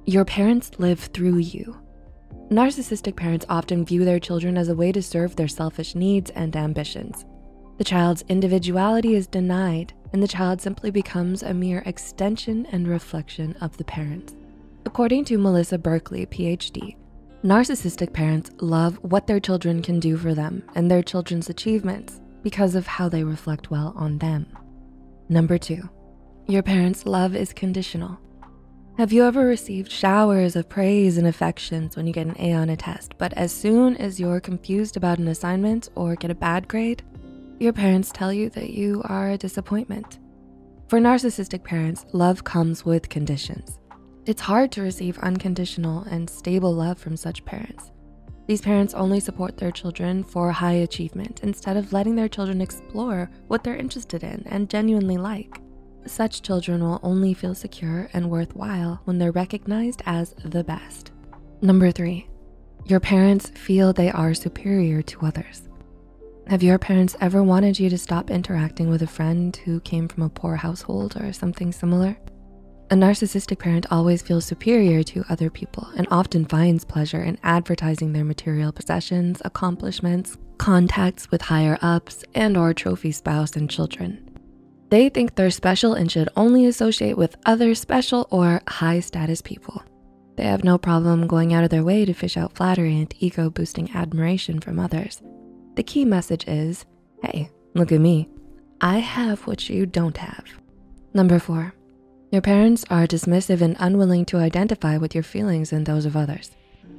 Your parents live through you. Narcissistic parents often view their children as a way to serve their selfish needs and ambitions. The child's individuality is denied, and the child simply becomes a mere extension and reflection of the parents. According to Melissa Berkeley, PhD, narcissistic parents love what their children can do for them and their children's achievements because of how they reflect well on them. Number 2, your parents' love is conditional. Have you ever received showers of praise and affections when you get an A on a test, but as soon as you're confused about an assignment or get a bad grade, your parents tell you that you are a disappointment? For narcissistic parents, love comes with conditions. It's hard to receive unconditional and stable love from such parents. These parents only support their children for high achievement instead of letting their children explore what they're interested in and genuinely like. Such children will only feel secure and worthwhile when they're recognized as the best. Number 3, your parents feel they are superior to others. Have your parents ever wanted you to stop interacting with a friend who came from a poor household or something similar? A narcissistic parent always feels superior to other people and often finds pleasure in advertising their material possessions, accomplishments, contacts with higher ups, and/or trophy spouse and children. They think they're special and should only associate with other special or high status people. They have no problem going out of their way to fish out flattery and ego-boosting admiration from others. The key message is, hey, look at me. I have what you don't have. Number 4, your parents are dismissive and unwilling to identify with your feelings and those of others.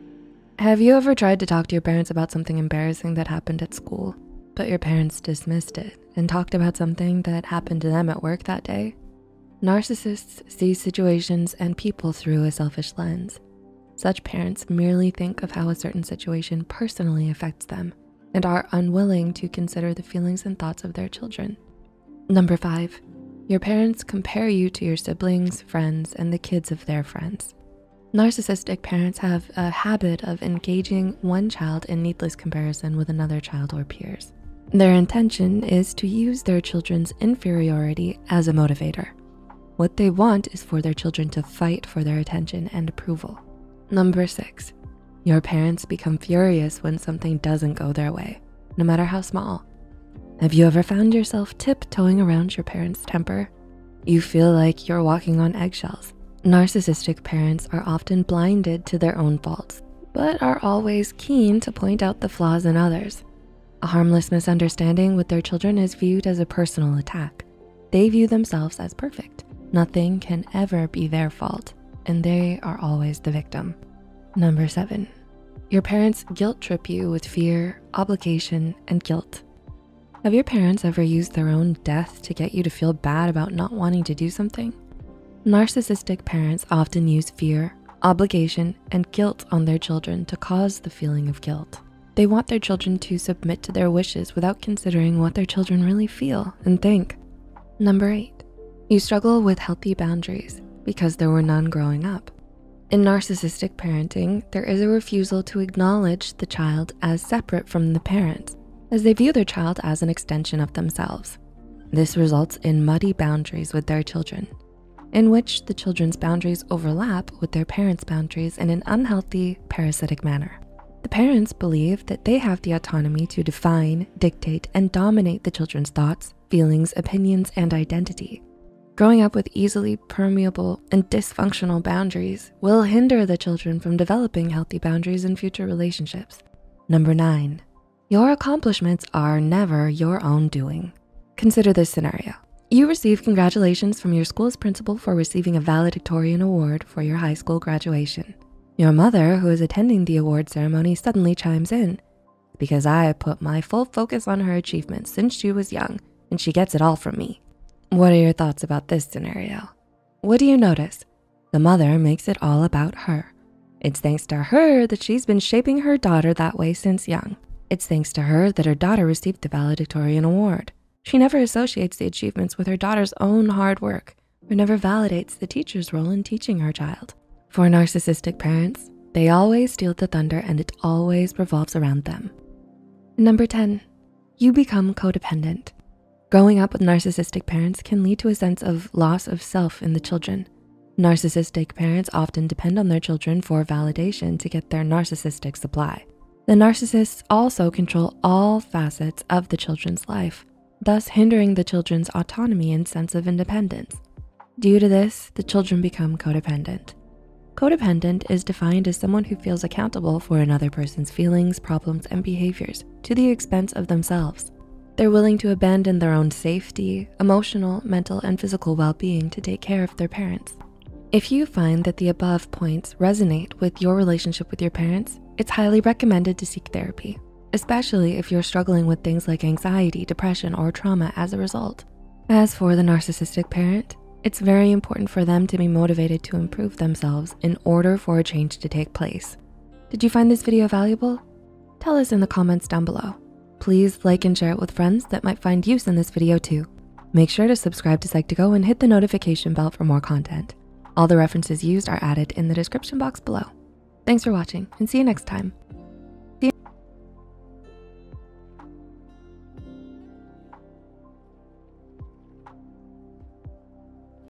Have you ever tried to talk to your parents about something embarrassing that happened at school, but your parents dismissed it and talked about something that happened to them at work that day? Narcissists see situations and people through a selfish lens. Such parents merely think of how a certain situation personally affects them and are unwilling to consider the feelings and thoughts of their children. Number 5, your parents compare you to your siblings, friends, and the kids of their friends. Narcissistic parents have a habit of engaging one child in needless comparison with another child or peers. Their intention is to use their children's inferiority as a motivator. What they want is for their children to fight for their attention and approval. Number 6, your parents become furious when something doesn't go their way, no matter how small. Have you ever found yourself tiptoeing around your parents' temper? You feel like you're walking on eggshells. Narcissistic parents are often blinded to their own faults, but are always keen to point out the flaws in others. A harmless misunderstanding with their children is viewed as a personal attack. They view themselves as perfect. Nothing can ever be their fault, and they are always the victim. Number 7, your parents guilt trip you with fear, obligation, and guilt. Have your parents ever used their own death to get you to feel bad about not wanting to do something? Narcissistic parents often use fear, obligation, and guilt on their children to cause the feeling of guilt. They want their children to submit to their wishes without considering what their children really feel and think. Number 8, you struggle with healthy boundaries because there were none growing up. In narcissistic parenting, there is a refusal to acknowledge the child as separate from the parents, as they view their child as an extension of themselves. This results in muddy boundaries with their children, in which the children's boundaries overlap with their parents' boundaries in an unhealthy, parasitic manner. The parents believe that they have the autonomy to define, dictate, and dominate the children's thoughts, feelings, opinions, and identity. Growing up with easily permeable and dysfunctional boundaries will hinder the children from developing healthy boundaries in future relationships. Number 9, your accomplishments are never your own doing. Consider this scenario. You receive congratulations from your school's principal for receiving a valedictorian award for your high school graduation. Your mother, who is attending the award ceremony, suddenly chimes in, because I put my full focus on her achievements since she was young, and she gets it all from me. What are your thoughts about this scenario? What do you notice? The mother makes it all about her. It's thanks to her that she's been shaping her daughter that way since young. It's thanks to her that her daughter received the valedictorian award. She never associates the achievements with her daughter's own hard work, or never validates the teacher's role in teaching her child. For narcissistic parents, they always steal the thunder and it always revolves around them. Number 10, you become codependent. Growing up with narcissistic parents can lead to a sense of loss of self in the children. Narcissistic parents often depend on their children for validation to get their narcissistic supply. The narcissists also control all facets of the children's life, thus hindering the children's autonomy and sense of independence. Due to this, the children become codependent. Codependent is defined as someone who feels accountable for another person's feelings, problems, and behaviors to the expense of themselves. They're willing to abandon their own safety, emotional, mental, and physical well-being to take care of their parents. If you find that the above points resonate with your relationship with your parents, it's highly recommended to seek therapy, especially if you're struggling with things like anxiety, depression, or trauma as a result. As for the narcissistic parent, it's very important for them to be motivated to improve themselves in order for a change to take place. Did you find this video valuable? Tell us in the comments down below. Please like and share it with friends that might find use in this video too. Make sure to subscribe to Psych2Go and hit the notification bell for more content. All the references used are added in the description box below. Thanks for watching and see you next time.